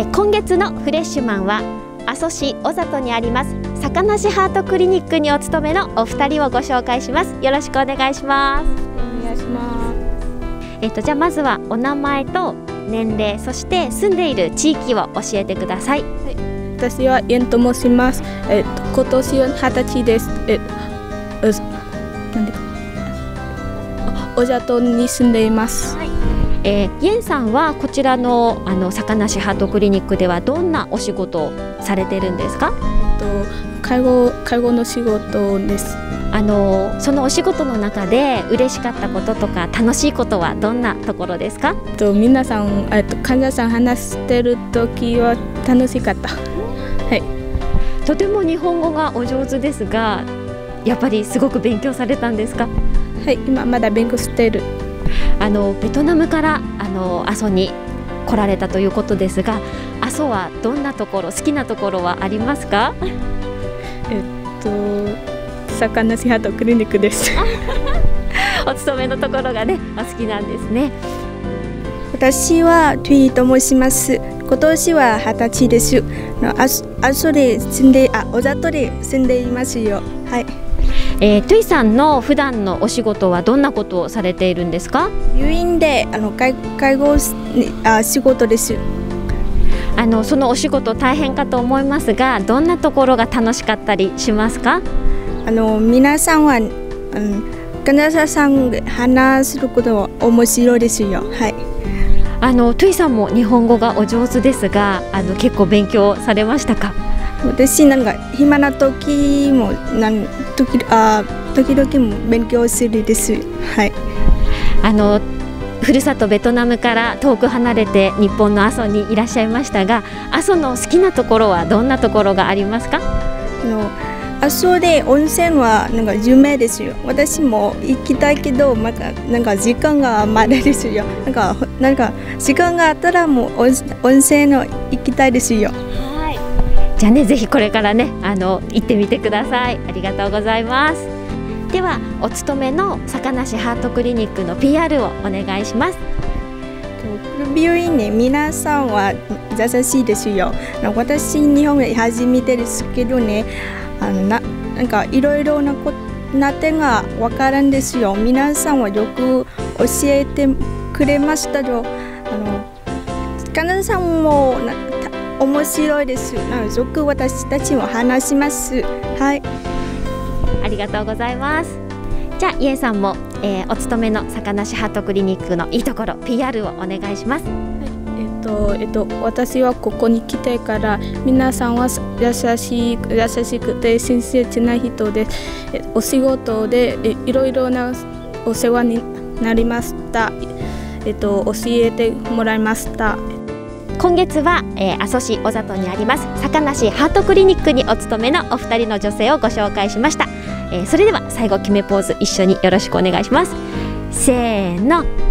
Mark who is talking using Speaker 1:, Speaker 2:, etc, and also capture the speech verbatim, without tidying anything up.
Speaker 1: え今月のフレッシュマンは阿蘇市小里にあります坂梨ハートクリニックにお勤めのお二人をご紹介します。よろしくお願いします。
Speaker 2: お願いします。
Speaker 1: えっとじゃあまずはお名前と年齢、そして住んでいる地域を教えてください。
Speaker 2: はい、私はエンと申します。えっと今年は二十歳です。えっとなんでか小里に住んでいます。はい、
Speaker 1: えー、イエンさんはこちらのあの坂梨ハートクリニックではどんなお仕事をされてるんですか？
Speaker 2: えっと介護介護の仕事です。
Speaker 1: あのそのお仕事の中で嬉しかったこととか楽しいことはどんなところですか？
Speaker 2: えっと皆さんえっと患者さん話してる時は楽しかった。はい。
Speaker 1: とても日本語がお上手ですが、やっぱりすごく勉強されたんですか？
Speaker 2: はい、今まだ勉強している。
Speaker 1: あのベトナムからあの阿蘇に来られたということですが、阿蘇はどんなところ、好きなところはありますか？
Speaker 2: えっと坂梨ハートクリニックです。
Speaker 1: お勤めのところがね、お好きなんですね。
Speaker 3: 私はトゥイと申します。今年は二十歳です。阿蘇で住んで、あ、小里で住んでいますよ。はい。
Speaker 1: えー、トゥイさんの普段のお仕事はどんなことをされているんですか？
Speaker 3: 病院であの介介護あ仕事です。
Speaker 1: あのそのお仕事大変かと思いますが、どんなところが楽しかったりしますか？
Speaker 3: あの皆さんは、うん、患者さんが話することは面白いですよ。はい。
Speaker 1: あのトゥイさんも日本語がお上手ですが、あの結構勉強されましたか？
Speaker 3: 私なんか暇な時もなん時あ時々も勉強するです。はい。
Speaker 1: あのふるさとベトナムから遠く離れて日本の阿蘇にいらっしゃいましたが、阿蘇の好きなところはどんなところがありますか？
Speaker 3: あの阿蘇で温泉はなんか有名ですよ。私も行きたいけど、なんかなんか時間がまだですよ。なんかなんか時間があったらもう温泉の行きたいですよ。
Speaker 1: はい。じゃあね、ぜひこれからね、あの行ってみてください。ありがとうございます。ではお勤めの坂梨ハートクリニックの ピーアール をお願いします。
Speaker 3: 病院ね、皆さんは優しいですよ。私日本で初めてですけどね、あのななんかいろいろなこな点がわからんですよ。皆さんはよく教えてくれましたよ。あの患者さんもな面白いです。なのでよく私たちも話します。はい。
Speaker 1: ありがとうございます。じゃあイエンさんも、えー、お勤めの坂梨ハートクリニックのいいところ ピーアール をお願いします。
Speaker 2: えっとえっと私はここに来てから皆さんは優しい優しくて親切な人で、お仕事でいろいろなお世話になりました。えっと教えてもらいました。
Speaker 1: 今月は、えー、阿蘇市小里にあります坂梨ハートクリニックにお勤めのお二人の女性をご紹介しました。えー、それでは最後決めポーズ一緒によろしくお願いします。せーの。